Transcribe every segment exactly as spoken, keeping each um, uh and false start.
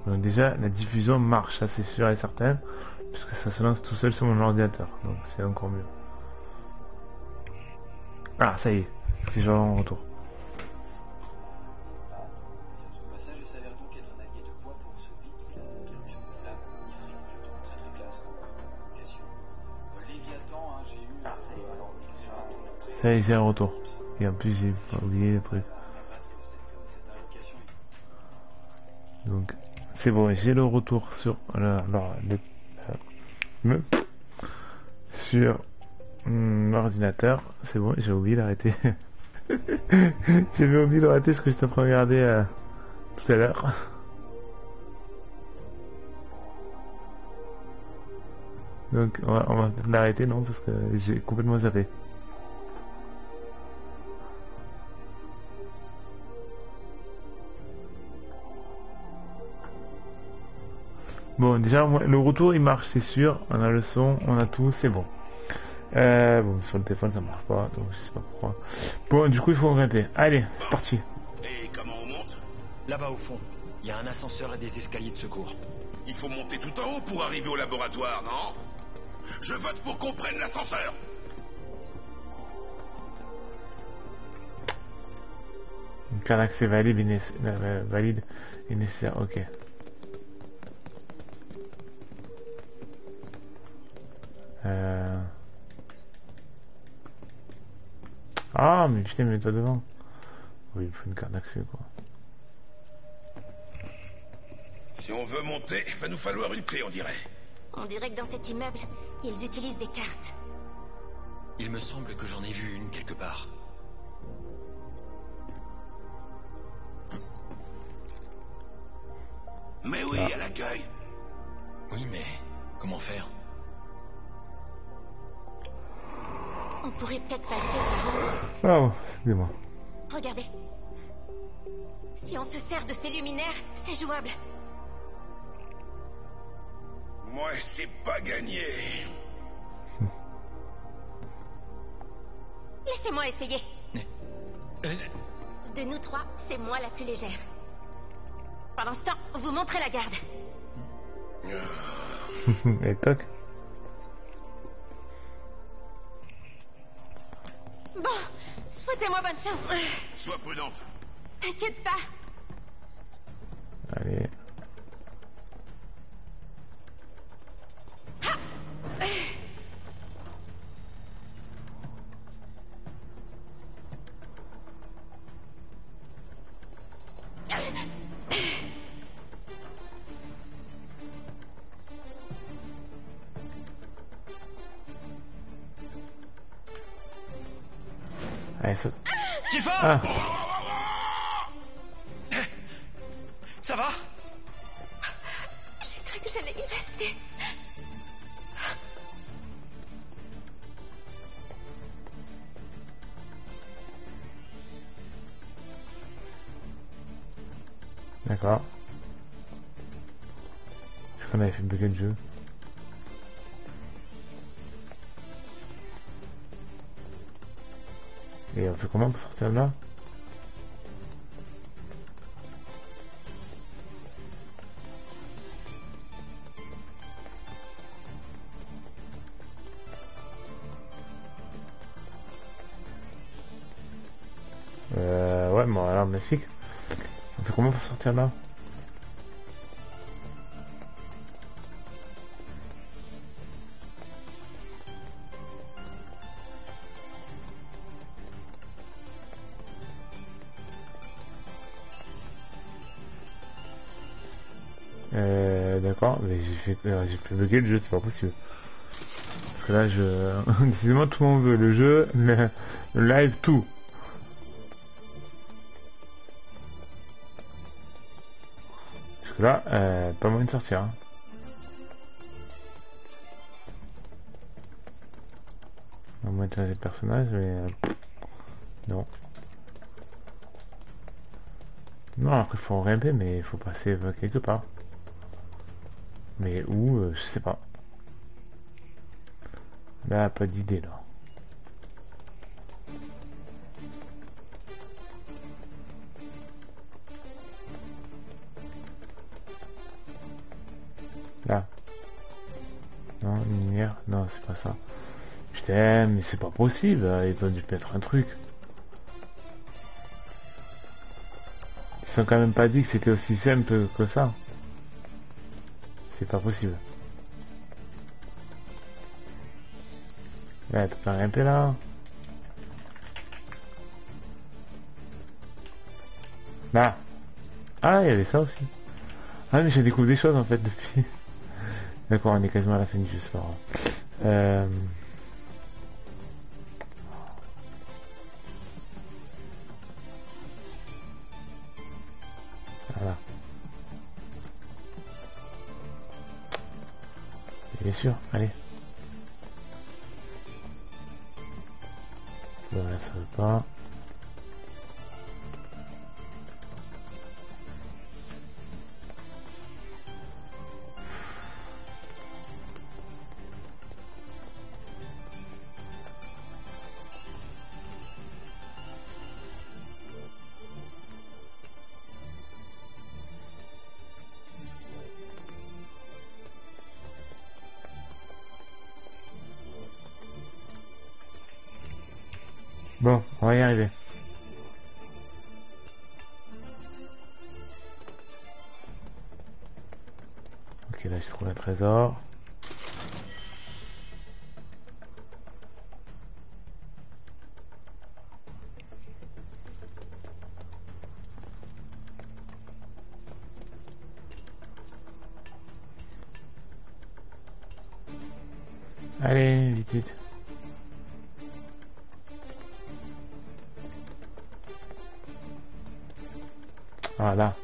Donc déjà, la diffusion marche, ça c'est sûr et certain, puisque ça se lance tout seul sur mon ordinateur, donc c'est encore mieux. Ah, ça y est, les gens en retour. Ça y est, j'ai un retour. Et en plus, j'ai oublié des trucs. Donc, c'est bon, j'ai le retour sur alors, le, le, sur l'ordinateur. C'est bon, j'ai oublié d'arrêter. J'avais oublié d'arrêter ce que j'étais en train de regarder euh, tout à l'heure. Donc, on va, on va l'arrêter, non, parce que j'ai complètement zappé. Bon, déjà, le retour il marche, c'est sûr. On a le son, on a tout, c'est bon. Euh, bon, sur le téléphone ça marche pas, donc je sais pas pourquoi. Bon, du coup, il faut grimper. Allez, c'est parti. Et comment on monte? Là-bas au fond, il y a un ascenseur et des escaliers de secours. Il faut monter tout en haut pour arriver au laboratoire, non? Je vote pour qu'on prenne l'ascenseur. Une carte d'accès valide, euh, valide et nécessaire, ok. Euh... Ah, mais putain, mets-toi devant. Oui, il faut une carte d'accès, quoi. Si on veut monter, il va nous falloir une clé, on dirait. On dirait que dans cet immeuble, ils utilisent des cartes. Il me semble que j'en ai vu une quelque part. Mais oui, ah. à l'accueil. Oui, mais comment faire? On pourrait peut-être passer par en haut. Oh, excusez-moi. Regardez. Si on se sert de ces luminaires, c'est jouable. Moi, c'est pas gagné. Laissez-moi essayer. Euh... De nous trois, c'est moi la plus légère. Pendant ce temps, vous montrez la garde. Et toc. Bon, souhaitez-moi bonne chance. Sois prudente. T'inquiète pas. Allez. Allez, saute. Kiffer! Ah. Ça va? J'ai cru que j'allais y rester. D'accord. Je crois qu'on avait fait bugger le jeu. Et on fait comment pour sortir de là? Euh... Ouais, bon alors on m'explique. On fait comment pour sortir de là? Euh, d'accord, mais j'ai fait, euh, j'ai fait bugger le jeu, c'est pas possible. Parce que là, je... Décidément, tout le monde veut le jeu, le, le live, tout. Parce que là, euh, pas moyen de sortir. Hein. On va mettre les personnages, mais... Euh, non. Non, après, il faut grimper, mais il faut passer quelque part. Mais où, euh, je sais pas. Là, pas d'idée, là. pas ça. Putain, mais c'est pas possible, ils ont dû mettre un truc. Ils sont quand même pas dit que c'était aussi simple que ça. C'est pas possible. Ouais, tu peux grimper là. Là. Ah, il y avait ça aussi. Ah, mais j'ai découvert des choses en fait depuis. D'accord, on est quasiment à la fin du jeu, c'est pas grave. Euh... Voilà. Bien sûr, allez. Voilà, ça veut pas. Bon, on va y arriver. Ok, là je trouve un trésor. Allez, vite, vite. Voilà.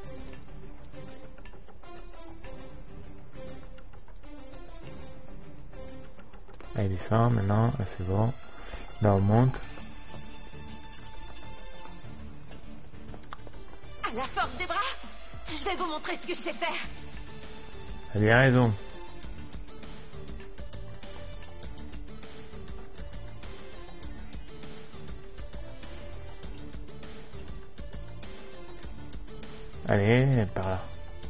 Allez, descend maintenant. Là, c'est bon. Là, on monte. À la force des bras, je vais vous montrer ce que je sais faire. Elle a bien raison. Allez, par là.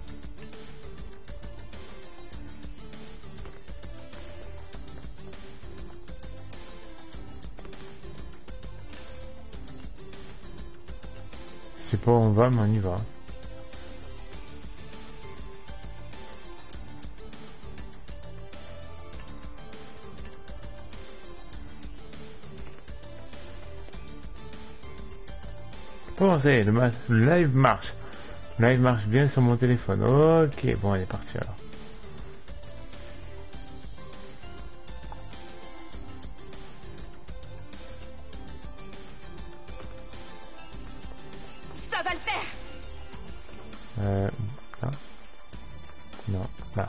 Je sais pas où on va, mais on y va. Bon, ça y est, le, le live marche. Le live marche bien sur mon téléphone. Ok, bon, elle est partie alors. Ça va le faire. Euh, là. Non, là.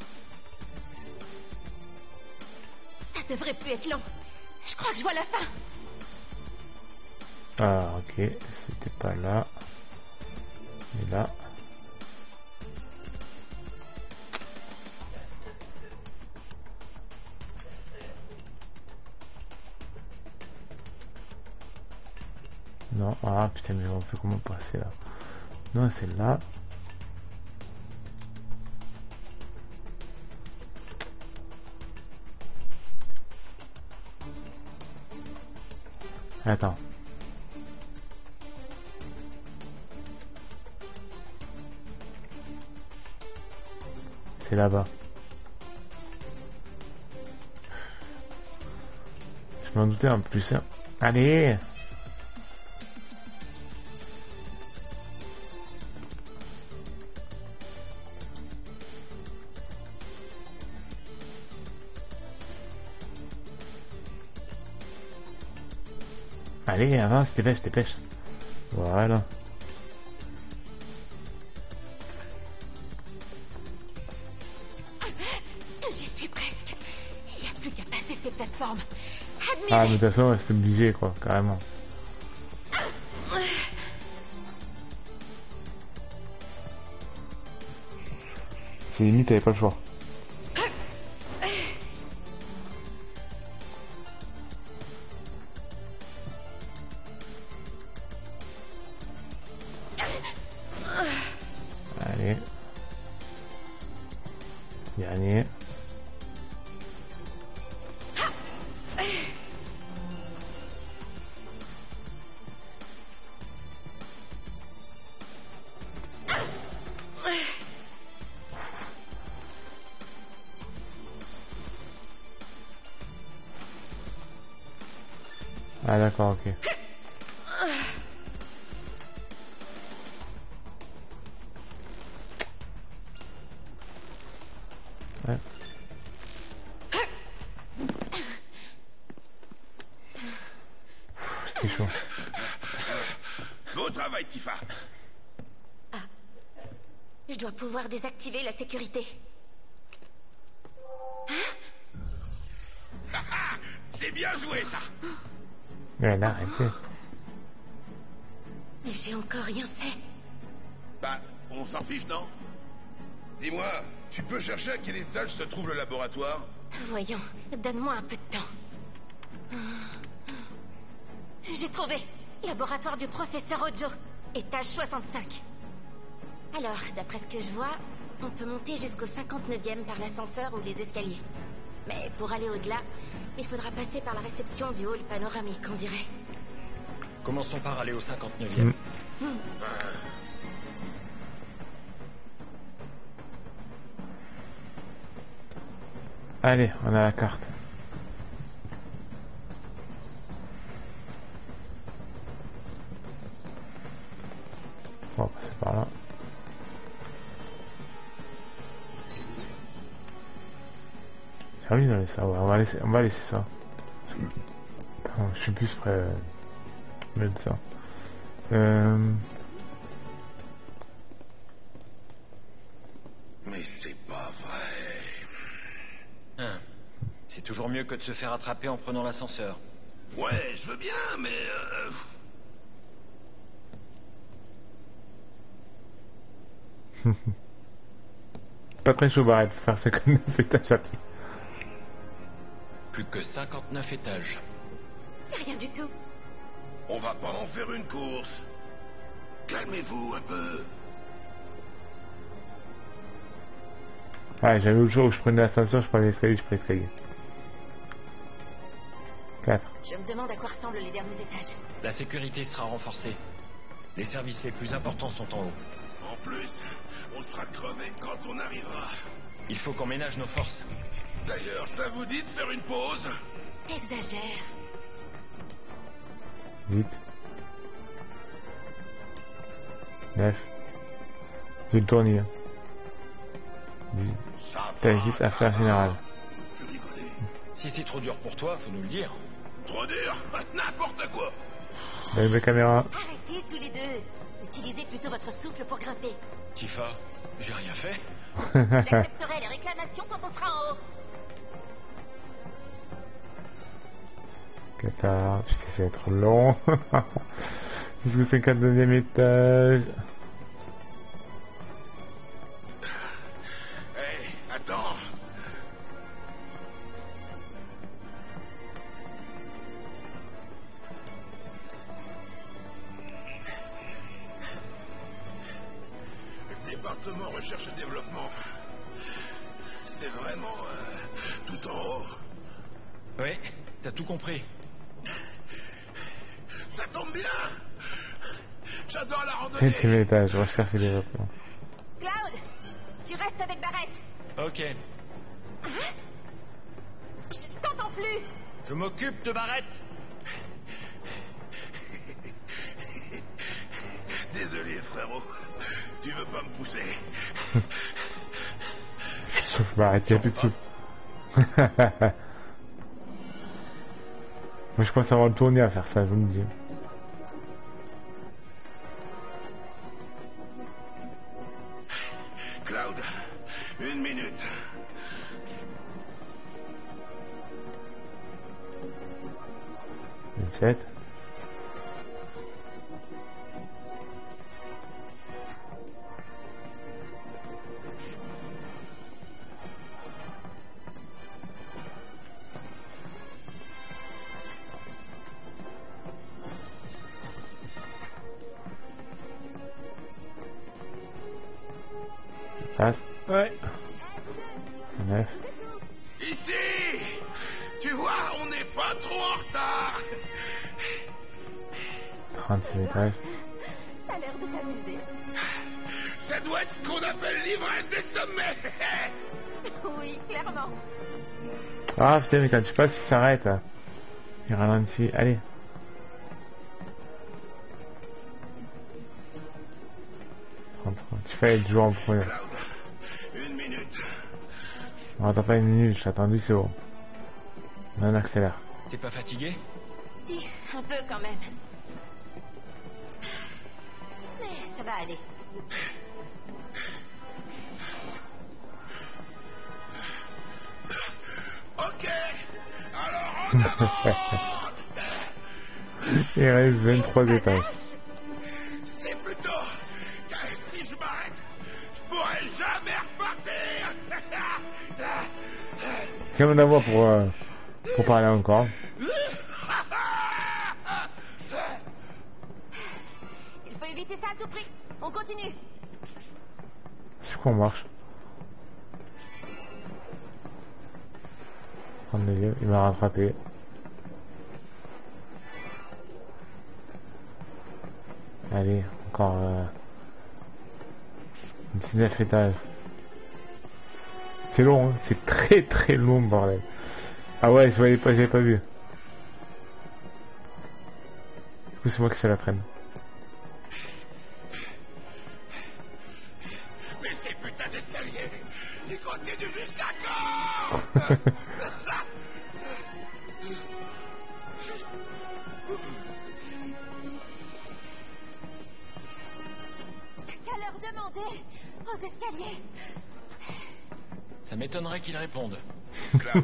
Ça devrait plus être long. Je crois que je vois la fin. Ah, ok, c'était pas là. Mais là. Non, ah putain, mais on fait comment passer là? Non, c'est là. Attends. C'est là-bas. Je m'en doutais un peu plus. Hein. Allez! Allez, avance, dépêche, dépêche. Voilà. J'y suis presque. Il n'y a plus qu'à passer ces plateformes. Admirez. Ah, mais de toute façon, c'est obligé, quoi, carrément. C'est limite, t'avais pas le choix. Allez. Dernier. Ah d'accord, ok. Ouais. C'est chaud. Beau travail, Tifa. Je dois pouvoir désactiver la sécurité. C'est bien joué, ça. Mais là, arrêtez. Mais j'ai encore rien fait. Bah, on s'en fiche, non? Dis-moi, tu peux chercher à quel étage se trouve le laboratoire? Voyons, donne-moi un peu de temps. J'ai trouvé. Laboratoire du professeur Ojo. Étage soixante-cinq. Alors, d'après ce que je vois, on peut monter jusqu'au cinquante-neuvième par l'ascenseur ou les escaliers. Mais pour aller au-delà, il faudra passer par la réception du hall panoramique, on dirait. Commençons par aller au cinquante-neuvième. Mm. Hmm. Allez, on a la carte. On va passer par là. Ah oui, non, ça, ouais, on va laisser, on va laisser ça. Attends, je suis plus prêt à mettre ça. Euh... Mais c'est pas vrai. Hein. C'est toujours mieux que de se faire attraper en prenant l'ascenseur. Ouais, je veux bien, mais... Euh... Pas très chaud, Barrett, pour faire ce qu'on a fait à chapitre. Plus que cinquante-neuf étages. C'est rien du tout. On va pas en faire une course. Calmez-vous un peu. Ah, j'avais l'autre jour où je prenais l'ascenseur, je prenais l'escalier, je prenais l'escalier. quatre. Je me demande à quoi ressemblent les derniers étages. La sécurité sera renforcée. Les services les plus importants sont en haut. En plus, on sera crevé quand on arrivera. Il faut qu'on ménage nos forces. D'ailleurs, ça vous dit de faire une pause? T'exagères. huit. neuf. J'ai le tournis. dix. Ça T'as va, juste ça affaire va. générale. Tu rigolais. Si c'est trop dur pour toi, faut nous le dire. Trop dur. N'importe quoi. Avec la caméra. Arrêtez tous les deux. Utilisez plutôt votre souffle pour grimper. Tifa, j'ai rien fait. J'accepterai les réclamations quand on sera en haut. Qatar, putain, ça va être long. Jusqu'au cinquante-neuvième étage. Hé, attends. Le département recherche et développement. C'est vraiment euh, tout en haut. Oui, t'as tout compris. Ça tombe bien. J'adore la randonnée. Septième étage, recherche et développement. Cloud, tu restes avec Barrett. Ok, Hein? Je t'entends plus. je m'occupe de Barrett. Désolé, frérot. Tu veux pas me pousser? Sauf Barrett, il y a plus de souffle. Moi je pense avoir le tourner à faire ça, je vous le dis. Cloud, une minute. vingt-sept. Passe. Ouais. neuf. Ici! Tu vois, on n'est pas trop en retard. trentième étage. T'as l'air de t'amuser. Ça doit être ce qu'on appelle l'ivresse des sommets. Oui, clairement. Ah putain, mais quand tu passes, il s'arrête. Il ralentit. Allez. tu fais être toujours en premier. Cloud, une minute. On attend pas une minute, j'ai attendu, c'est bon. On accélère. T'es pas fatigué? Si, un peu quand même. Mais ça va aller. Ok. Alors en avant. Il reste vingt-trois étages. C'est plutôt car si je m'arrête, je pourrais jamais repartir. Quelle bonne voix pour, euh, pour parler encore. Il faut éviter ça à tout prix. On continue. Je crois qu'on marche. Prendre les yeux, il m'a rattrapé. Allez, encore euh, dix-neuf étages. C'est long, hein, c'est très très long, bordel. Ah ouais, je voyais pas, j'avais pas vu. Du coup, c'est moi qui fais la traîne. Mais ces putains d'escaliers, ils continuent jusqu'à quand? Qu'à leur demander aux escaliers. Ça m'étonnerait qu'ils répondent. Cloud.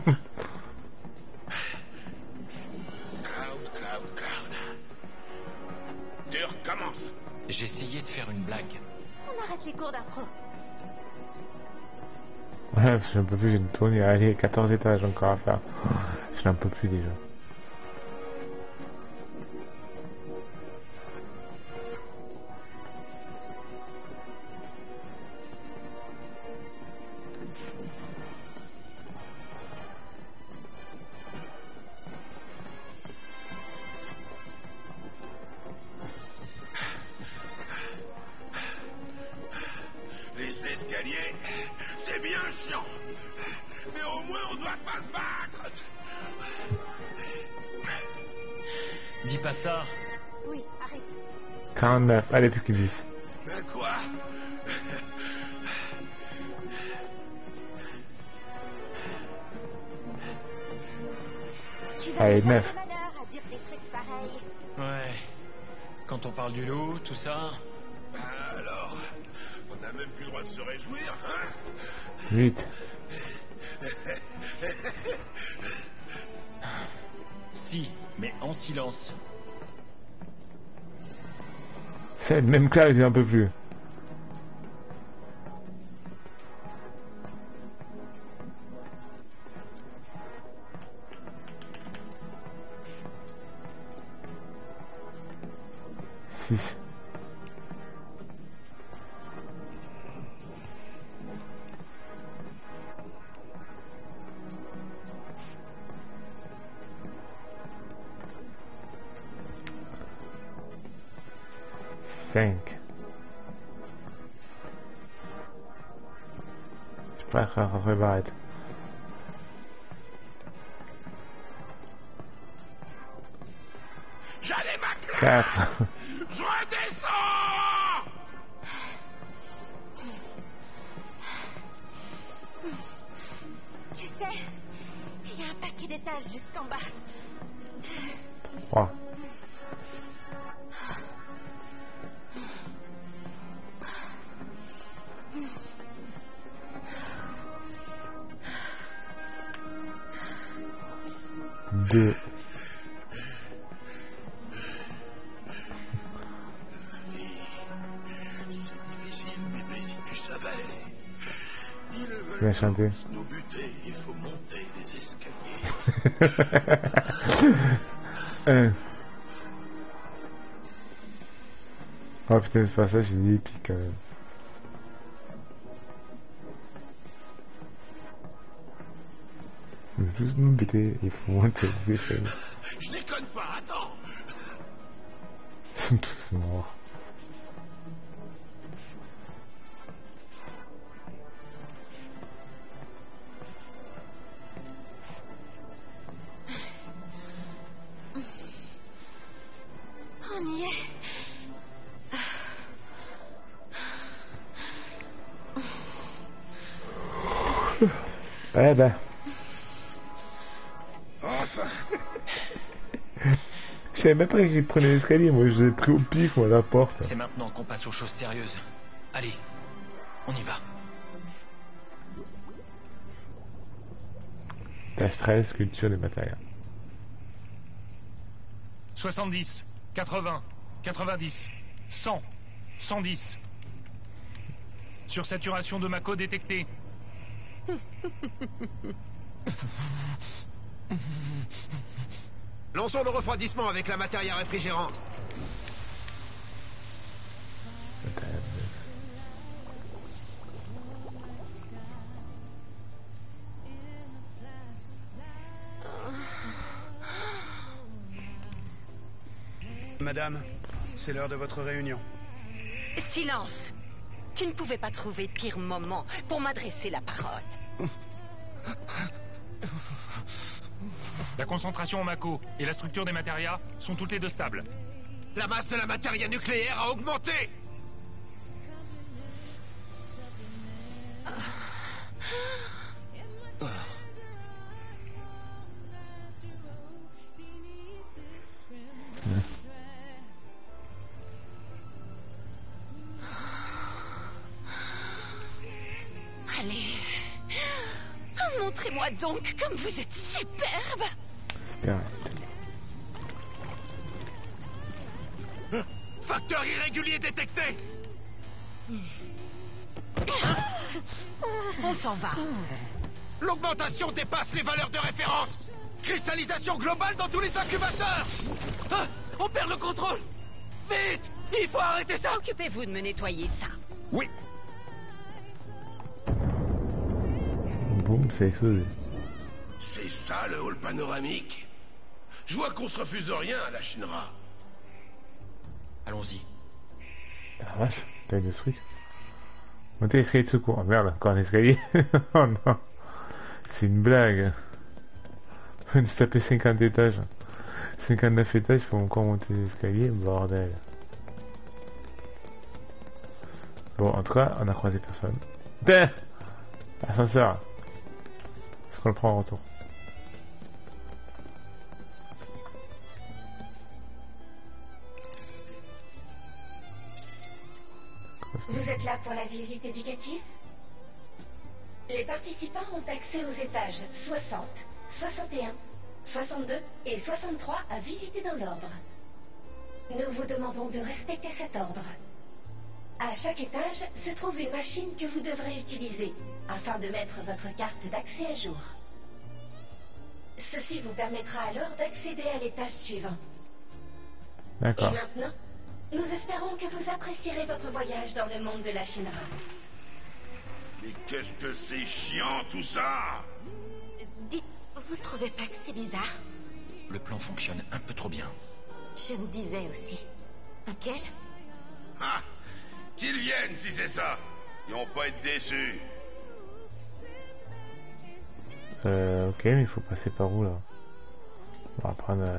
Cloud, Cloud, Cloud. Tu recommences. J'ai essayé de faire une blague. On arrête les cours d'impro. Ouais, j'en peux plus, j'ai une tournée. Allez, quatorze étages encore à faire. Je n'en peux plus déjà. Les escaliers, c'est bien chiant. Mais au moins on doit pas se battre. Dis pas ça. Oui, arrête. quarante-neuf, allez, plus que dix. Ben quoi? Tu Allez, n'avais pas neuf. de malheur à dire des trucs pareils. Ouais. Quand on parle du loup, tout ça. Ben alors, on n'a même plus le droit de se réjouir, hein? huit. Si, mais en silence. sept, même Cloud, il en peut plus. six. cinq. Je peux être rattrapé barrette. J'allais ma classe. quatre. Je redescends. Tu sais, il y a un paquet d'étages jusqu'en bas. trois. deux. C'est difficile, bébé, si tu savais. Ils veulent Bien chanté. tous nous buter, il faut monter les escaliers. un. Oh putain, ce passage il est épique quand même. Ils veulent tous nous buter, il faut monter les escaliers. Je déconne pas, attends. Ils sont tous morts. On y est. Eh ben. Enfin. Je savais même pas que j'ai pris l'escalier, moi je l'ai pris au pif ou à la porte. C'est maintenant qu'on passe aux choses sérieuses. Allez, on y va. Tâche treize, culture des matériaux. soixante-dix, quatre-vingts, quatre-vingt-dix, cent, cent dix. Sursaturation de Mako détectée. Lançons le refroidissement avec la matière réfrigérante. Madame, c'est l'heure de votre réunion. Silence! Tu ne pouvais pas trouver pire moment pour m'adresser la parole. La concentration en Mako et la structure des matérias sont toutes les deux stables. La masse de la matière nucléaire a augmenté. Allez, montrez-moi donc comme vous êtes superbe. Super. Facteur irrégulier détecté. On s'en va. L'augmentation dépasse les valeurs de référence. Cristallisation globale dans tous les incubateurs. Ah, on perd le contrôle. Vite, il faut arrêter ça. Occupez-vous de me nettoyer ça. Oui. Boum, c'est explosé. C'est ça le hall panoramique. Je vois qu'on se refuse rien à la Shinra. Allons-y. Ah vache, t'as de trucs. Montez l'escalier de secours. Oh merde, encore un escalier. Oh non. C'est une blague. Faut se taper cinquante étages. cinquante-neuf étages, faut encore monter l'escalier, bordel. Bon, en tout cas, on a croisé personne. Putain, ascenseur. Est-ce qu'on le prend en retour? Vous êtes là pour la visite éducative? Les participants ont accès aux étages soixante, soixante et un, soixante-deux et soixante-trois à visiter dans l'ordre. Nous vous demandons de respecter cet ordre. À chaque étage se trouve une machine que vous devrez utiliser afin de mettre votre carte d'accès à jour. Ceci vous permettra alors d'accéder à l'étage suivant. D'accord. Et maintenant, nous espérons que vous apprécierez votre voyage dans le monde de la Shinra. Mais qu'est-ce que c'est chiant tout ça? Dites, vous trouvez pas que c'est bizarre? Le plan fonctionne un peu trop bien. Je me disais aussi. Un piège? Ah, qu'ils viennent si c'est ça. Ils vont pas être déçus. Euh, ok, mais il faut passer par où là? On va prendre... Euh...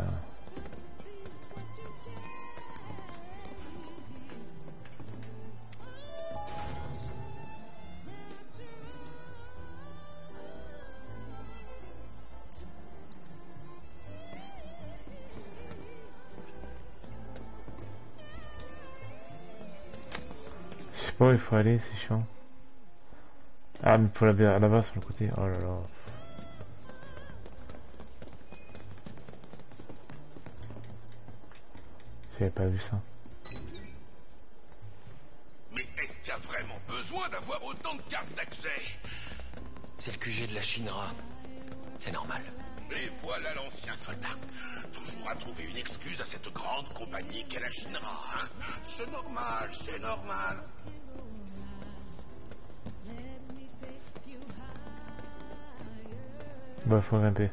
Je sais pas où il faut aller, c'est chiant. Ah, mais il faut aller là-bas sur le côté. Oh là là. J'avais pas vu ça. Mais est-ce qu'il y a vraiment besoin d'avoir autant de cartes d'accès? C'est le Q G de la Shinra. C'est normal. Et voilà l'ancien soldat. Toujours à trouver une excuse à cette grande compagnie qu'est la Shinra, hein? C'est normal, c'est normal. Bah, faut grimper.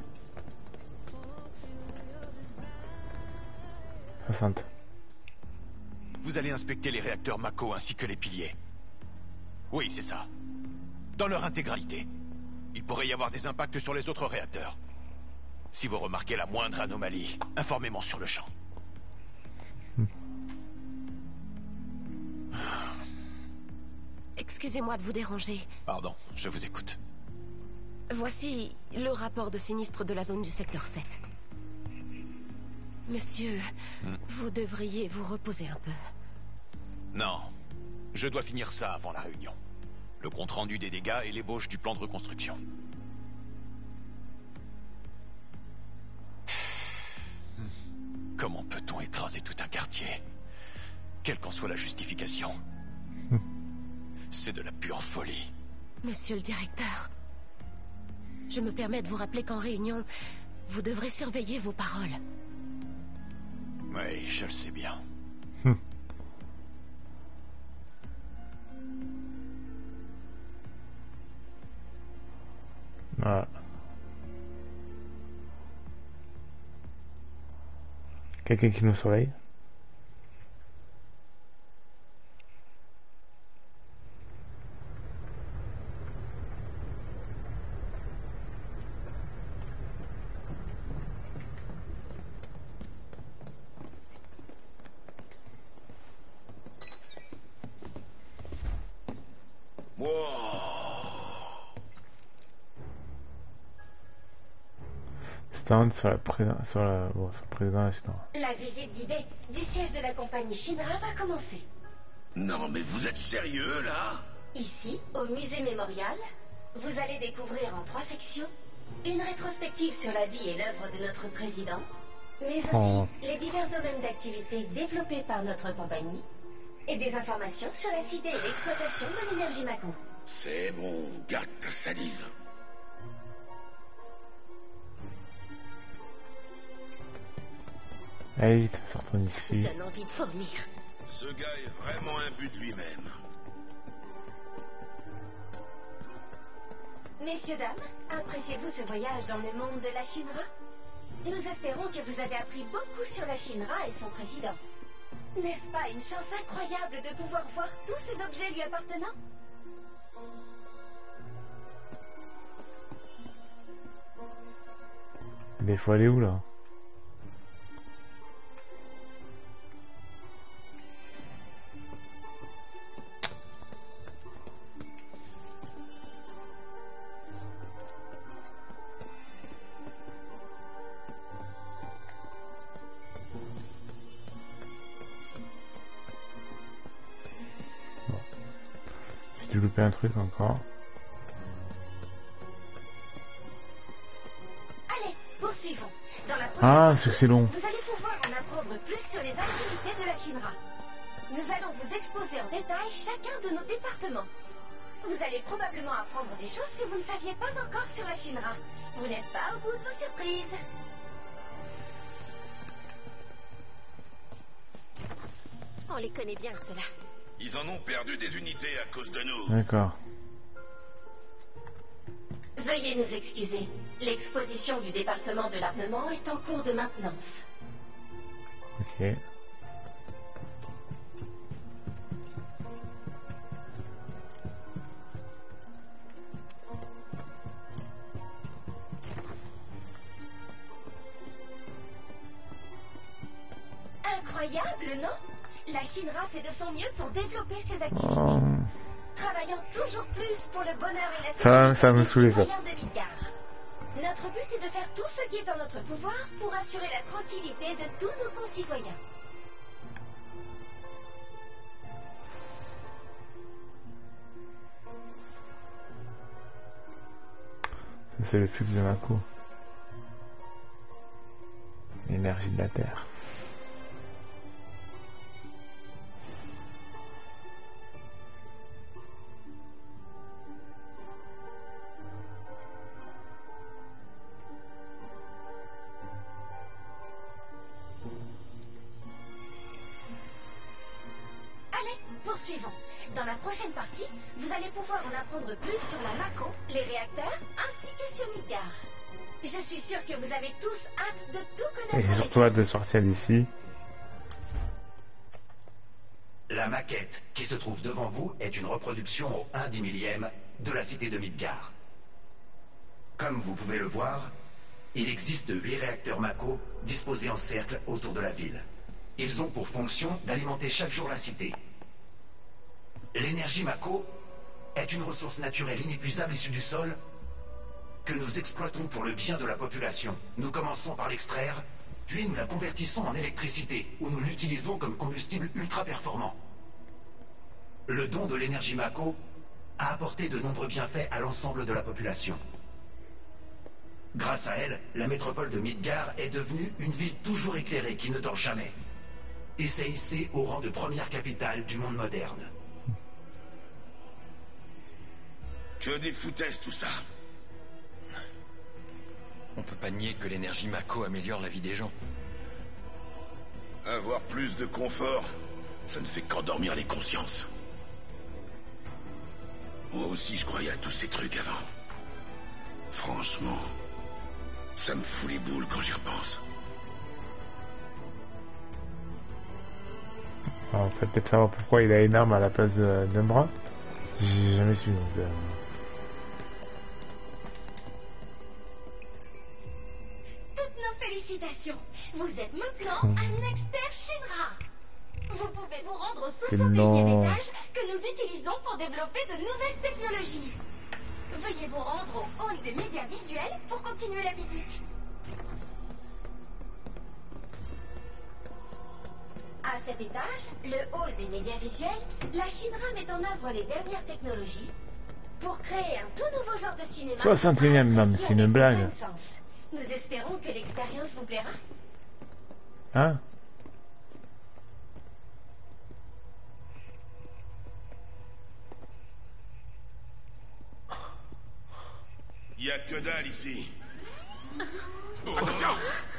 soixante. Vous allez inspecter les réacteurs Mako ainsi que les piliers. Oui, c'est ça. Dans leur intégralité. Il pourrait y avoir des impacts sur les autres réacteurs. Si vous remarquez la moindre anomalie, informez-moi sur le champ. Excusez-moi de vous déranger. Pardon, je vous écoute. Voici le rapport de sinistre de la zone du secteur sept. Monsieur, Hmm. vous devriez vous reposer un peu. Non. Je dois finir ça avant la réunion. Le compte-rendu des dégâts et l'ébauche du plan de reconstruction. Comment peut-on écraser tout un quartier? Quelle qu'en soit la justification. C'est de la pure folie. Monsieur le directeur, je me permets de vous rappeler qu'en réunion, vous devrez surveiller vos paroles. Oui, je le sais bien. Voilà. Quelqu'un qui nous surveille. Stand sur la président, sur la, bon, sur le président assistant. La visite guidée du siège de la compagnie Shinra va commencer. Non, mais vous êtes sérieux, là? Ici, au musée mémorial, vous allez découvrir en trois sections une rétrospective sur la vie et l'œuvre de notre président, mais aussi Oh. les divers domaines d'activité développés par notre compagnie et des informations sur la cité et l'exploitation de l'énergie Mako. C'est bon, garde ta salive. Allez vite, sortons d'ici. Ça donne envie de vomir. Ce gars est vraiment imbu de lui-même. Messieurs, dames, appréciez-vous ce voyage dans le monde de la Shinra? Nous espérons que vous avez appris beaucoup sur la Shinra et son président. N'est-ce pas une chance incroyable de pouvoir voir tous ces objets lui appartenant? Mais il faut aller où là? J'ai dû louper un truc encore. Allez, poursuivons. Dans la prochaine Ah, partie, c'est que c'est long. vous allez pouvoir en apprendre plus sur les activités de la Shinra. Nous allons vous exposer en détail chacun de nos départements. Vous allez probablement apprendre des choses que vous ne saviez pas encore sur la Shinra. Vous n'êtes pas au bout de vos surprises. On les connaît bien, ceux-là. Ils en ont perdu des unités à cause de nous. D'accord. Veuillez nous excuser. L'exposition du département de l'armement est en cours de maintenance. Ok. Incroyable, non? La Shinra fait de son mieux pour développer ses activités. Oh. Travaillant toujours plus pour le bonheur et la sécurité Ça, ça me des saoulait, ça. citoyens de Midgard. Notre but est de faire tout ce qui est en notre pouvoir pour assurer la tranquillité de tous nos concitoyens. Ça, c'est le flux de Mako. L'énergie de la Terre. Allez, poursuivons. Dans la prochaine partie, vous allez pouvoir en apprendre plus sur la Mako, les réacteurs, ainsi que sur Midgard. Je suis sûre que vous avez tous hâte de tout Et connaître. j'ai avec surtout hâte de sortir d'ici. La maquette qui se trouve devant vous est une reproduction au un dix millième de la cité de Midgard. Comme vous pouvez le voir, il existe huit réacteurs Mako disposés en cercle autour de la ville. Ils ont pour fonction d'alimenter chaque jour la cité. L'énergie Mako est une ressource naturelle inépuisable issue du sol que nous exploitons pour le bien de la population. Nous commençons par l'extraire, puis nous la convertissons en électricité, ou nous l'utilisons comme combustible ultra performant. Le don de l'énergie Mako a apporté de nombreux bienfaits à l'ensemble de la population. Grâce à elle, la métropole de Midgar est devenue une ville toujours éclairée qui ne dort jamais. Et s'est hissée au rang de première capitale du monde moderne. Que des foutaises tout ça. On peut pas nier que l'énergie Mako améliore la vie des gens. Avoir plus de confort, ça ne fait qu'endormir les consciences. Moi aussi je croyais à tous ces trucs avant. Franchement, ça me fout les boules quand j'y repense. Alors, on peut peut-être savoir pourquoi il a une arme à la place d'un bras. J'ai jamais su. Donc, euh... Toutes nos félicitations. Vous êtes maintenant un expert Shinra. Vous pouvez vous rendre au soixante et unième étage que nous utilisons pour développer de nouvelles technologies. Veuillez vous rendre au hall des médias visuels pour continuer la visite. À cet étage, le hall des médias visuels, la Shinra met en œuvre les dernières technologies pour créer un tout nouveau genre de cinéma. soixante et unième même, c'est une blague. Nous espérons que l'expérience vous plaira. Hein? Y a que dalle ici. Attention!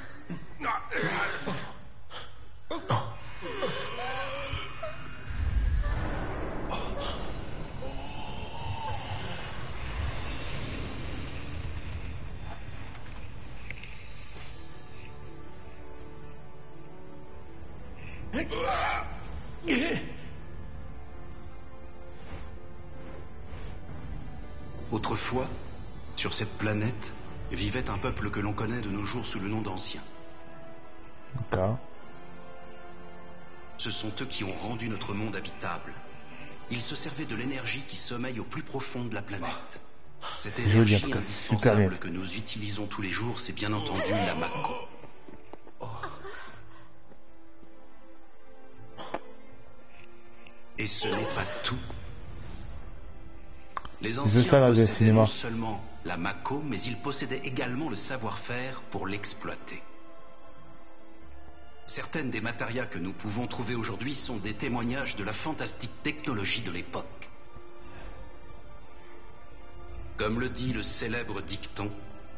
Autrefois, sur cette planète, vivait un peuple que l'on connaît de nos jours sous le nom d'Anciens. D'accord. Ce sont eux qui ont rendu notre monde habitable. Ils se servaient de l'énergie qui sommeille au plus profond de la planète. Cette énergie indispensable que nous utilisons tous les jours, c'est bien entendu la Mako. Et ce n'est pas tout. Les anciens possédaient non seulement la Mako, mais ils possédaient également le savoir-faire pour l'exploiter. Certaines des matérias que nous pouvons trouver aujourd'hui sont des témoignages de la fantastique technologie de l'époque. Comme le dit le célèbre dicton,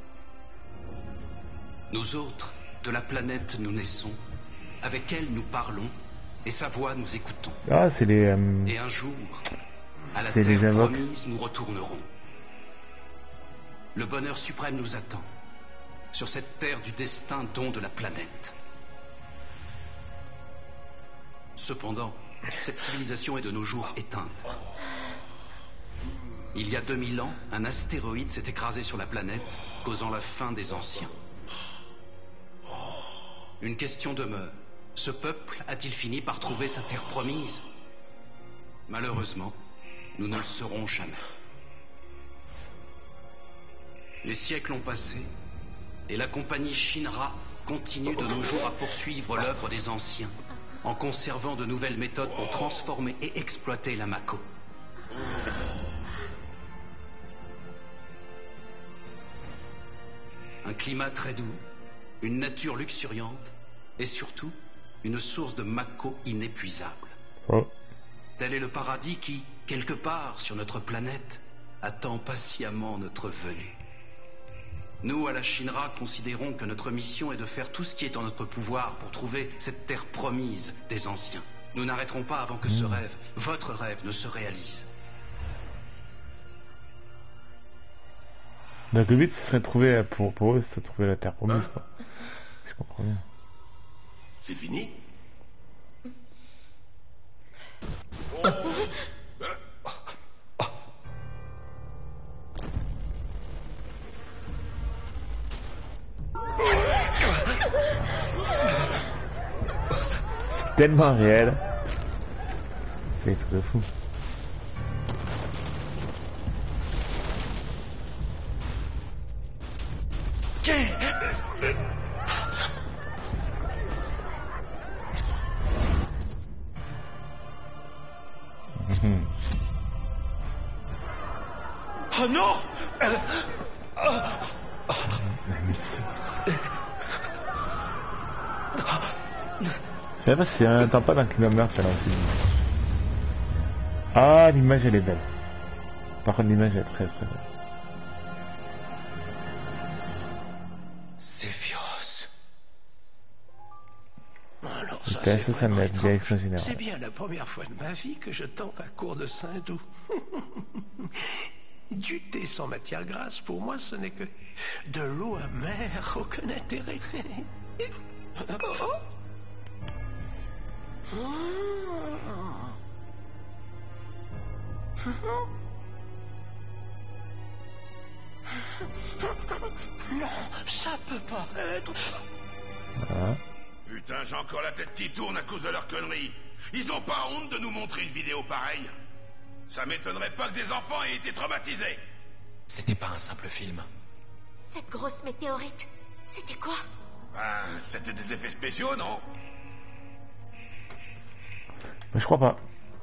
nous autres, de la planète nous naissons, avec elle nous parlons, et sa voix nous écoutons. Ah, c'est les... Euh... Et un jour, à la terre promise, nous retournerons. Le bonheur suprême nous attend, sur cette terre du destin don de la planète. Cependant, cette civilisation est de nos jours éteinte. Il y a deux mille ans, un astéroïde s'est écrasé sur la planète, causant la fin des anciens. Une question demeure. Ce peuple a-t-il fini par trouver sa terre promise? Malheureusement, nous ne le saurons jamais. Les siècles ont passé, et la compagnie Shinra continue de nos jours à poursuivre l'œuvre des anciens, en conservant de nouvelles méthodes pour transformer et exploiter la Mako. Un climat très doux, une nature luxuriante, et surtout, une source de Mako inépuisable. Oh. Tel est le paradis qui, quelque part sur notre planète, attend patiemment notre venue. Nous, à la Shinra, considérons que notre mission est de faire tout ce qui est en notre pouvoir pour trouver cette terre promise des anciens. Nous n'arrêterons pas avant que ce rêve, votre rêve, ne se réalise. Donc le but, ce serait de trouver, pour, pour eux, c'est de trouver la terre promise, quoi. Je comprends bien. C'est fini? C'est tellement réel. C'est un truc de fou. Oh non euh... oh. Je sais pas si c'est un temps pas d'un Kingdom Hearts, celle-là aussi. Ah, l'image elle est belle. Par contre, l'image est très très belle. Sephiroth. Alors ça, c'est c'est ça, la direction générale. C'est bien la première fois de ma vie que je tombe à court de Saint-Doux. Du thé sans matière grasse, pour moi, ce n'est que de l'eau amère, aucun intérêt. Oh. Non, ça peut pas être. Voilà. Putain, j'ai encore la tête qui tourne à cause de leurs conneries. Ils ont pas honte de nous montrer une vidéo pareille? Ça m'étonnerait pas que des enfants aient été traumatisés. C'était pas un simple film. Cette grosse météorite, c'était quoi? Ben, c'était des effets spéciaux, non? Mais je crois pas.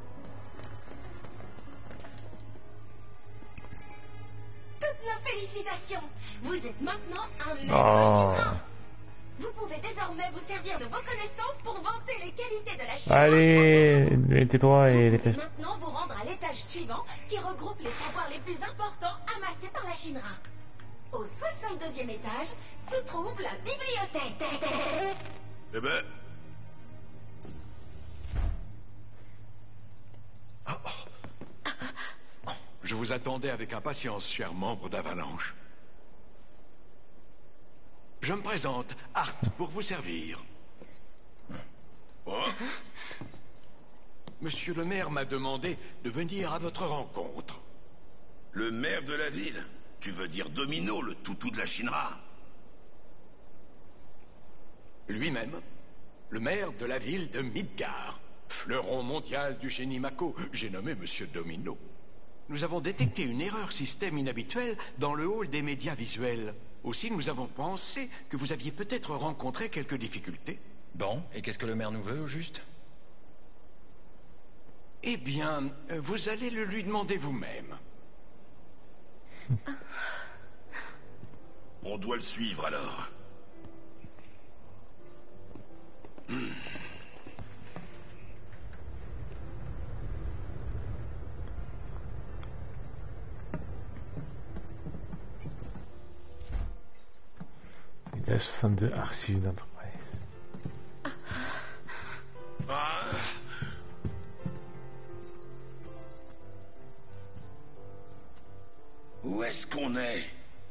Toutes nos félicitations. Vous êtes maintenant un maître Oh. Shinra. Vous pouvez désormais vous servir de vos connaissances pour vanter les qualités de la Shinra. Allez, mettez-toi et les Vous pouvez fêches. maintenant vous rendre à l'étage suivant qui regroupe les savoirs les plus importants amassés par la Shinra. Au soixante-deuxième étage se trouve la bibliothèque. Eh ben... Je vous attendais avec impatience, cher membre d'Avalanche. Je me présente, Art, pour vous servir. Oh. Monsieur le maire m'a demandé de venir à votre rencontre. Le maire de la ville? Tu veux dire Domino, le toutou de la Shinra? Lui-même, le maire de la ville de Midgar, fleuron mondial du génie Mako, j'ai nommé Monsieur Domino. Nous avons détecté une erreur système inhabituelle dans le hall des médias visuels. Aussi, nous avons pensé que vous aviez peut-être rencontré quelques difficultés. Bon, et qu'est-ce que le maire nous veut, au juste? Eh bien, vous allez le lui demander vous-même. On doit le suivre, alors. Hmm. Étage soixante-deux, archives d'entreprise. Ah. Où est-ce qu'on est?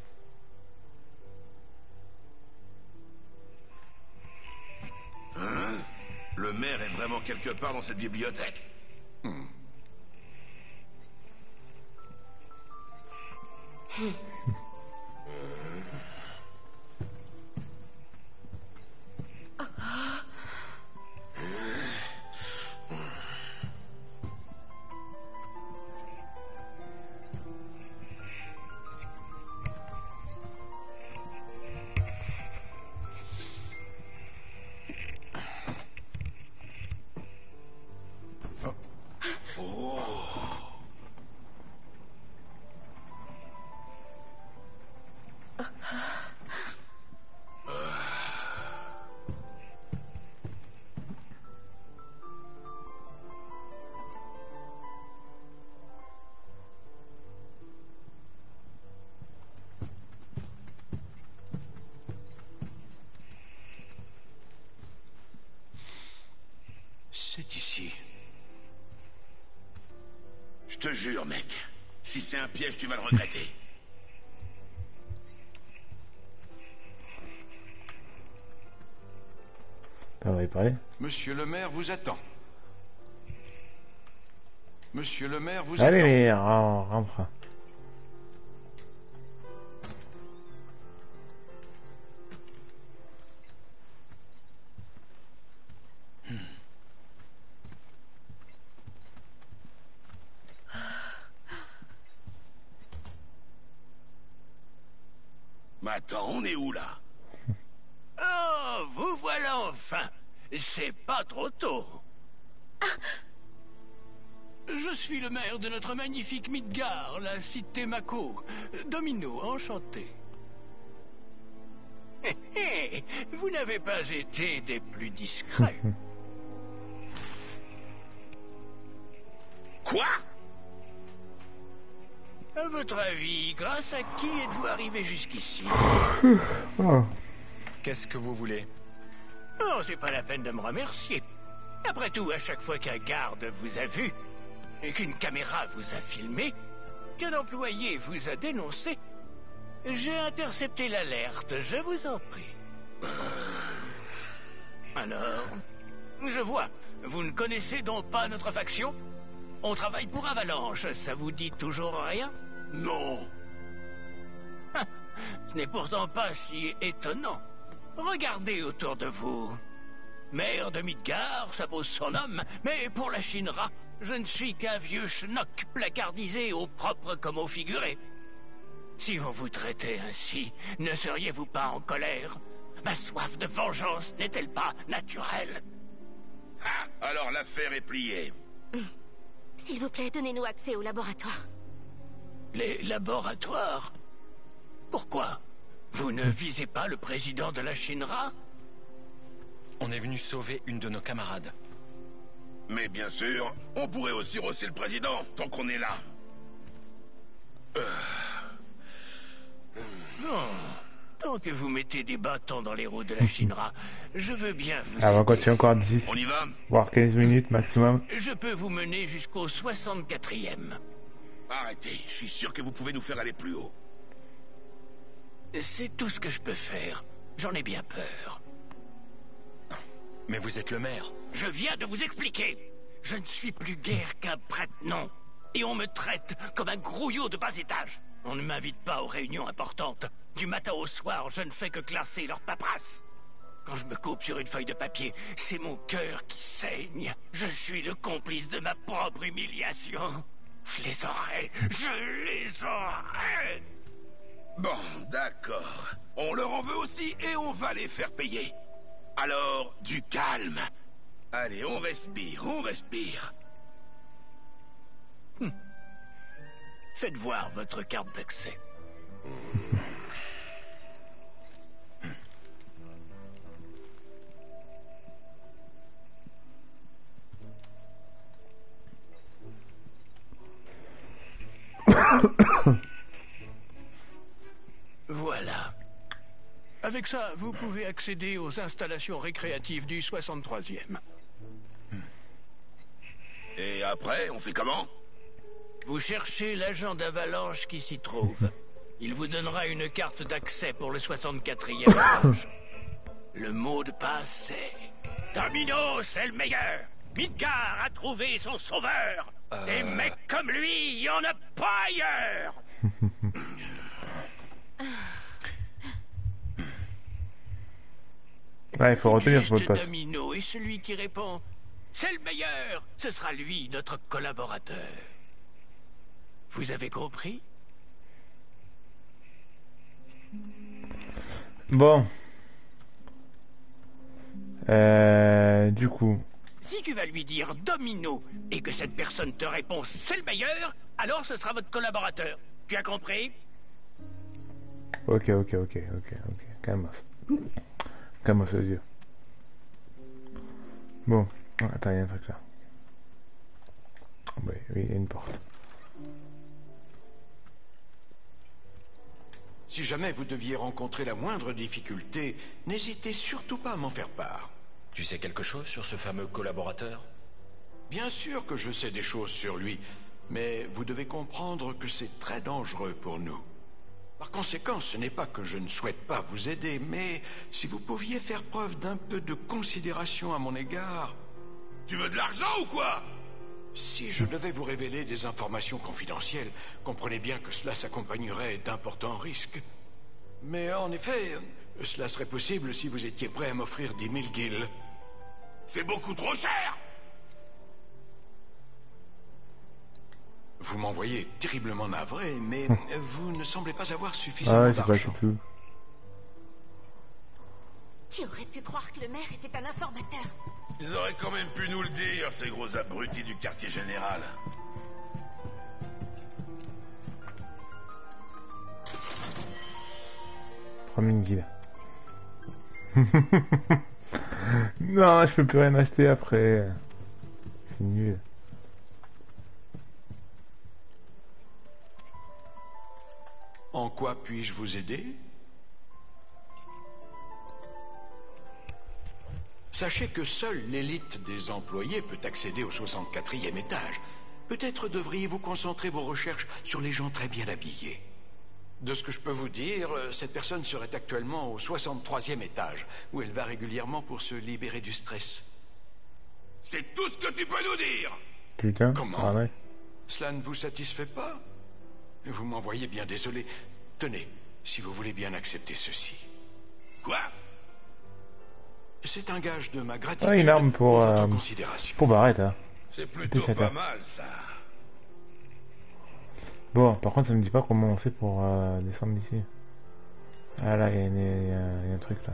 Hein? Le maire est vraiment quelque part dans cette bibliothèque? Hmm. Hmm. C'est ici. Je te jure, mec. Si c'est un piège, tu vas le regretter. On va y parler. Monsieur le maire vous attend. Monsieur le maire vous Allez, attend. mais on rentre. Mais attends, on est où là? Oh, vous voilà enfin. C'est pas trop tôt. Je suis le maire de notre magnifique Midgard, la cité Mako. Domino, enchanté. Hé hé, vous n'avez pas été des plus discrets. Quoi? À votre avis, grâce à qui êtes-vous arrivé jusqu'ici? Oh. Qu'est-ce que vous voulez? Non, c'est pas la peine de me remercier. Après tout, à chaque fois qu'un garde vous a vu, et qu'une caméra vous a filmé, qu'un employé vous a dénoncé, j'ai intercepté l'alerte, je vous en prie. Alors, je vois, vous ne connaissez donc pas notre faction? On travaille pour Avalanche, ça vous dit toujours rien? Non. Ce n'est pourtant pas si étonnant. Regardez autour de vous. Maire de Midgard, ça pose son homme, mais pour la Shinra, je ne suis qu'un vieux schnock placardisé au propre comme au figuré. Si vous vous traitez ainsi, ne seriez-vous pas en colère? Ma soif de vengeance n'est-elle pas naturelle? Ah, alors l'affaire est pliée. S'il vous plaît, donnez-nous accès au laboratoire. Les laboratoires? Pourquoi? Vous ne visez pas le président de la Shinra? On est venu sauver une de nos camarades. Mais bien sûr, on pourrait aussi rosser le président, tant qu'on est là. Euh... Non. Tant que vous mettez des bâtons dans les roues de la Shinra, je veux bien vous Ah, on va aider. continuer encore dix, On y va? voire quinze minutes maximum. Je peux vous mener jusqu'au soixante-quatrième. Arrêtez, je suis sûr que vous pouvez nous faire aller plus haut. C'est tout ce que je peux faire. J'en ai bien peur. Mais vous êtes le maire. Je viens de vous expliquer. Je ne suis plus guère qu'un prêtre, non. Et on me traite comme un grouillot de bas étage. On ne m'invite pas aux réunions importantes. Du matin au soir, je ne fais que classer leur paperasse. Quand je me coupe sur une feuille de papier, c'est mon cœur qui saigne. Je suis le complice de ma propre humiliation. Je les aurai. Je les aurai. Bon, d'accord. On leur en veut aussi et on va les faire payer. Alors, du calme. Allez, on respire, on respire. Hum. Faites voir votre carte d'accès. Voilà. Avec ça, vous pouvez accéder aux installations récréatives du soixante-troisième. Et après, on fait comment? Vous cherchez l'agent d'Avalanche qui s'y trouve. Il vous donnera une carte d'accès pour le soixante-quatrième étage. Le mot de passe, c'est... Domino, c'est le meilleur. Midgard a trouvé son sauveur. Euh... Des mecs comme lui, il n'y en a pas ailleurs. Ouais, il faut retenir ce mot de passe. Domino et celui qui répond « C'est le meilleur !» Ce sera lui, notre collaborateur. Vous avez compris? Bon. Euh, du coup... Si tu vas lui dire Domino et que cette personne te répond « C'est le meilleur !» alors ce sera votre collaborateur. Tu as compris? Ok, ok, ok, ok, ok. Calme-toi. Calme-toi, yeux. Bon. Attends, il y a un truc là. Oui, oui, il y a une porte. Si jamais vous deviez rencontrer la moindre difficulté, n'hésitez surtout pas à m'en faire part. Tu sais quelque chose sur ce fameux collaborateur? Bien sûr que je sais des choses sur lui, mais vous devez comprendre que c'est très dangereux pour nous. Par conséquent, ce n'est pas que je ne souhaite pas vous aider, mais si vous pouviez faire preuve d'un peu de considération à mon égard... Tu veux de l'argent ou quoi? Si je devais vous révéler des informations confidentielles, comprenez bien que cela s'accompagnerait d'importants risques. Mais en effet, cela serait possible si vous étiez prêt à m'offrir dix mille guilds. C'est beaucoup trop cher! Vous m'envoyez terriblement navré, mais vous ne semblez pas avoir suffisamment Ah ouais, c'est pas d'argent. du tout. Qui aurait pu croire que le maire était un informateur? Ils auraient quand même pu nous le dire, ces gros abrutis du quartier général. trois mille guides. Non, je peux plus rien acheter après. C'est nul. En quoi puis-je vous aider? Sachez que seule l'élite des employés peut accéder au soixante-quatrième étage. Peut-être devriez-vous concentrer vos recherches sur les gens très bien habillés. De ce que je peux vous dire, cette personne serait actuellement au soixante-troisième étage, où elle va régulièrement pour se libérer du stress. C'est tout ce que tu peux nous dire. Putain, comment? Ah ouais. Cela ne vous satisfait pas? Vous m'en voyez bien désolé. Tenez, si vous voulez bien accepter ceci. Quoi? C'est un gage de ma gratitude Ah, une arme pour, votre euh, considération. pour Barrett, hein. C'est plutôt Plus pas mal, ça. Bon, par contre, ça me dit pas comment on fait pour euh, descendre d'ici. Ah là, il y, y, y a un truc là.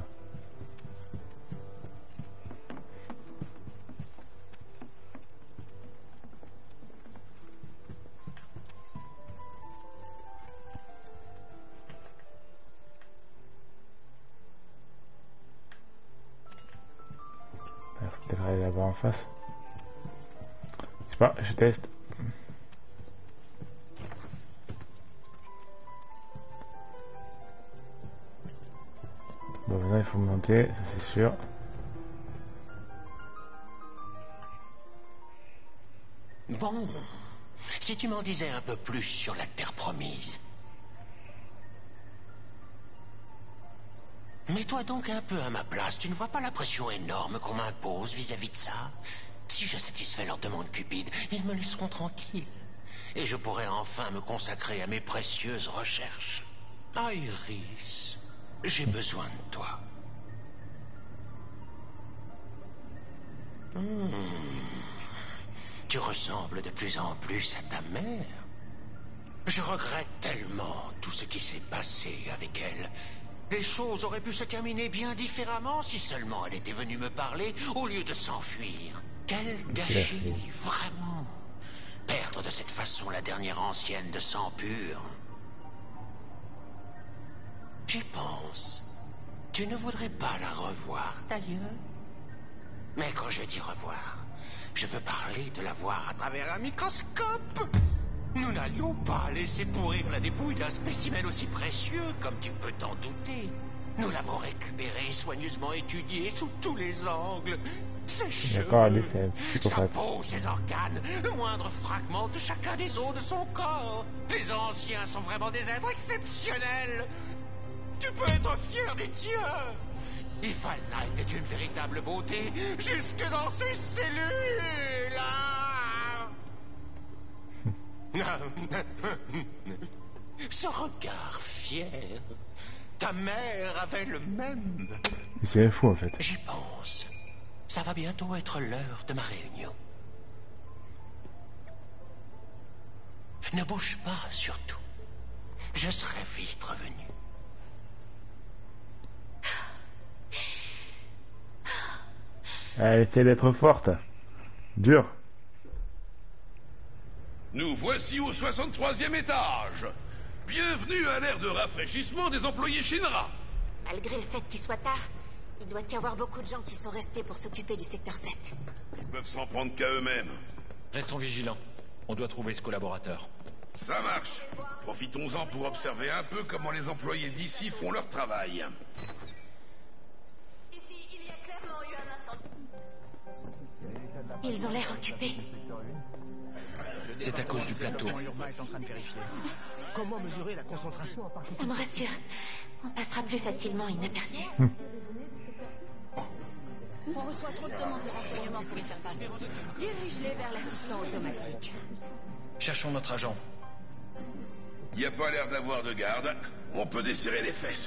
Il faut peut-être aller là-bas en face. Je sais pas, je teste. Bon, maintenant il faut monter, ça c'est sûr. Bon, si tu m'en disais un peu plus sur la terre promise. Mets-toi donc un peu à ma place. Tu ne vois pas la pression énorme qu'on m'impose vis-à-vis de ça? Si je satisfais leur demande cupide, ils me laisseront tranquille. Et je pourrai enfin me consacrer à mes précieuses recherches. Ah, Iris, j'ai besoin de toi. Hmm. Tu ressembles de plus en plus à ta mère. Je regrette tellement tout ce qui s'est passé avec elle. Les choses auraient pu se terminer bien différemment si seulement elle était venue me parler au lieu de s'enfuir. Quel gâchis, vraiment. Perdre de cette façon la dernière ancienne de sang pur. J'y pense. Tu ne voudrais pas la revoir, d'ailleurs? Mais quand je dis revoir, je veux parler de la voir à travers un microscope. Nous n'allons pas laisser pourrir la dépouille d'un spécimen aussi précieux, comme tu peux t'en douter. Nous l'avons récupéré, soigneusement étudié sous tous les angles. Ses cheveux, sa peau, ses organes, le moindre fragment de chacun des os de son corps. Les anciens sont vraiment des êtres exceptionnels. Tu peux être fier des tiens. Ifalna était une véritable beauté, jusque dans ses cellules. Ah! Ce regard fier. Ta mère avait le même. C'est fou en fait. J'y pense. Ça va bientôt être l'heure de ma réunion. Ne bouge pas, surtout. Je serai vite revenu. Elle essaie d'être forte. Dur. Nous voici au soixante-troisième étage. Bienvenue à l'ère de rafraîchissement des employés Shinra. Malgré le fait qu'il soit tard, il doit y avoir beaucoup de gens qui sont restés pour s'occuper du secteur sept. Ils peuvent s'en prendre qu'à eux-mêmes. Restons vigilants. On doit trouver ce collaborateur. Ça marche. Profitons-en pour observer un peu comment les employés d'ici font leur travail. Ici, il y a clairement eu un incendie. Ils ont l'air occupés. C'est à cause du plateau. Comment mesurer la concentration? Ça me rassure. On passera plus facilement inaperçu. On reçoit trop de demandes de renseignements pour les faire passer. Dirige-les vers l'assistant automatique. Cherchons notre agent. Il n'y a pas l'air d'avoir de garde. On peut desserrer les fesses.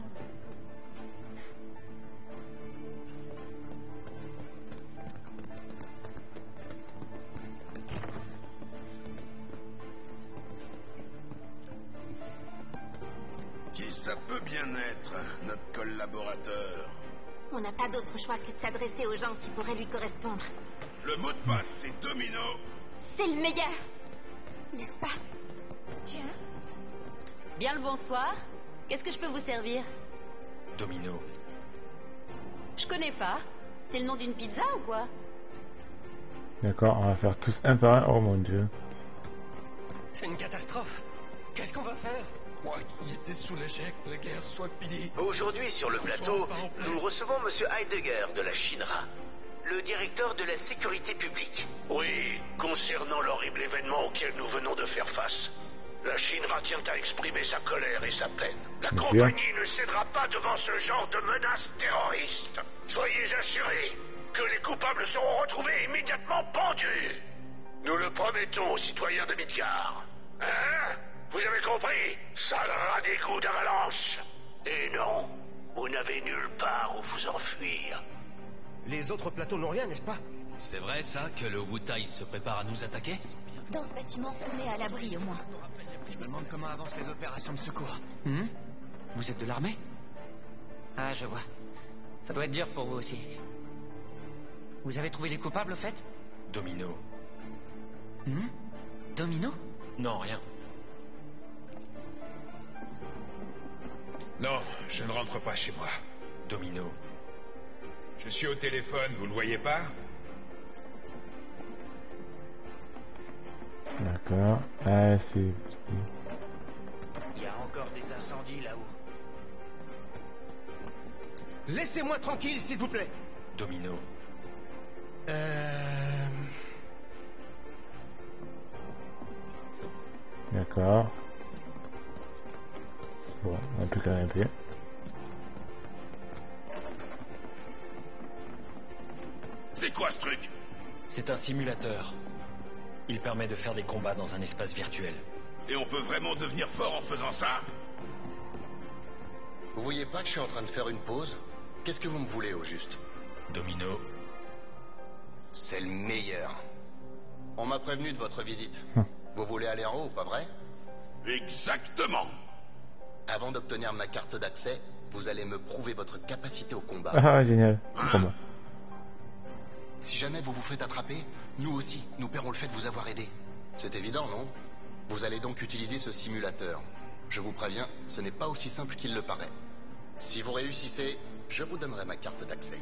Qui ça peut bien être, notre collaborateur? On n'a pas d'autre choix que de s'adresser aux gens qui pourraient lui correspondre. Le mot de passe, c'est Domino. C'est le meilleur, n'est-ce pas? Tiens. Bien le bonsoir. Qu'est-ce que je peux vous servir? Domino. Je connais pas. C'est le nom d'une pizza ou quoi? D'accord, on va faire tous un par un. Oh mon dieu. C'est une catastrophe. Qu'est-ce qu'on va faire? Moi qui étais soulagé que la guerre soit finie. Aujourd'hui, sur le plateau, nous recevons Monsieur Heidegger de la Shinra, le directeur de la sécurité publique. Oui, concernant l'horrible événement auquel nous venons de faire face, la Shinra tient à exprimer sa colère et sa peine. La Bien compagnie sûr. ne cédera pas devant ce genre de menaces terroristes. Soyez assurés que les coupables seront retrouvés et immédiatement pendus. Nous le promettons aux citoyens de Midgard. Hein? Vous avez compris? Sale rat d'égout d'avalanche. Et non, vous n'avez nulle part où vous enfuir. Les autres plateaux n'ont rien, n'est-ce pas? C'est vrai ça, que le Wutai se prépare à nous attaquer? Dans ce bâtiment, on est à l'abri au moins. Je me demande comment avancent les opérations de secours. Hmm? Vous êtes de l'armée? Ah, je vois. Ça doit être dur pour vous aussi. Vous avez trouvé les coupables, au fait? Domino. Hmm? Domino? Non, rien. Non, je ne rentre pas chez moi. Domino. Je suis au téléphone, vous le voyez pas? D'accord. Ah, c'est... Il y a encore des incendies là-haut. Laissez-moi tranquille, s'il vous plaît. Domino. Euh... D'accord. Bon, on n'a plus qu'à rien faire. C'est quoi ce truc? C'est un simulateur. Il permet de faire des combats dans un espace virtuel. Et on peut vraiment devenir fort en faisant ça? Vous voyez pas que je suis en train de faire une pause? Qu'est-ce que vous me voulez au juste? Domino. C'est le meilleur. On m'a prévenu de votre visite. Vous voulez aller en haut, pas vrai? Exactement. Avant d'obtenir ma carte d'accès, vous allez me prouver votre capacité au combat. Ah, génial. Comment? Si jamais vous vous faites attraper, nous aussi, nous paierons le fait de vous avoir aidé. C'est évident, non? Vous allez donc utiliser ce simulateur. Je vous préviens, ce n'est pas aussi simple qu'il le paraît. Si vous réussissez, je vous donnerai ma carte d'accès.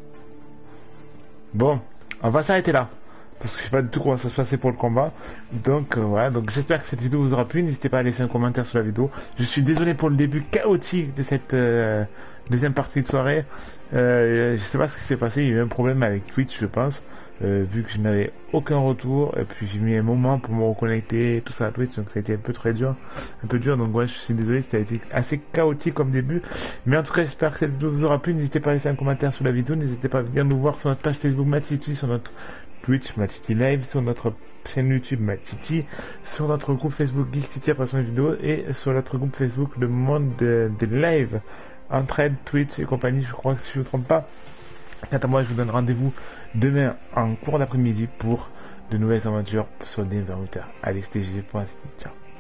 Bon, on va s'arrêter là. Parce que je sais pas du tout comment ça se passait pour le combat. Donc euh, voilà, donc j'espère que cette vidéo vous aura plu. N'hésitez pas à laisser un commentaire sous la vidéo. Je suis désolé pour le début chaotique de cette euh, deuxième partie de soirée. Euh, je sais pas ce qui s'est passé, il y a eu un problème avec Twitch je pense. Euh, vu que je n'avais aucun retour, et puis j'ai mis un moment pour me reconnecter, tout ça à Twitch, donc ça a été un peu très dur, un peu dur, donc ouais, je suis désolé, ça a été assez chaotique comme début, mais en tout cas j'espère que cette vidéo vous aura plu. N'hésitez pas à laisser un commentaire sous la vidéo, n'hésitez pas à venir nous voir sur notre page Facebook Matiti, sur notre Twitch Matiti Live, sur notre chaîne YouTube Matiti, sur notre groupe Facebook Geek City après son vidéo, et sur notre groupe Facebook Le Monde des de Live, Entraide, Twitch et compagnie, je crois que si je ne me trompe pas. Quant à moi, je vous donne rendez-vous demain en cours d'après-midi pour de nouvelles aventures sur des vers huit heures. Allez, c'était G G pour Ciao.